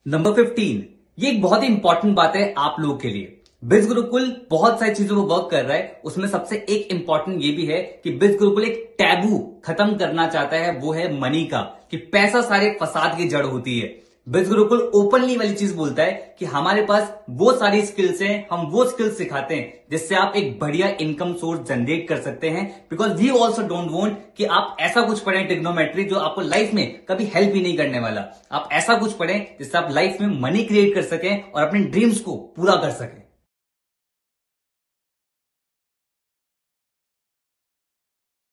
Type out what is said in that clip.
Number 15, ये एक बहुत ही इंपॉर्टेंट बात है आप लोगों के लिए। बिज गुरुकुल बहुत सारी चीजों पर वर्क कर रहा है, उसमें सबसे एक इंपॉर्टेंट ये भी है कि बिज गुरुकुल एक टैबू खत्म करना चाहता है, वो है मनी का, कि पैसा सारे फसाद की जड़ होती है। बिज गुरुकुल ओपनली वाली चीज बोलता है कि हमारे पास वो सारी स्किल्स हैं, हम वो स्किल्स सिखाते हैं जिससे आप एक बढ़िया इनकम सोर्स जनरेट कर सकते हैं। Because we also don't want कि आप ऐसा कुछ पढ़ें ट्रिग्नोमेट्री जो आपको लाइफ में कभी हेल्प ही नहीं करने वाला। आप ऐसा कुछ पढ़ें जिससे आप लाइफ में मनी क्रिएट कर सकें और अपने ड्रीम्स को पूरा कर सकें।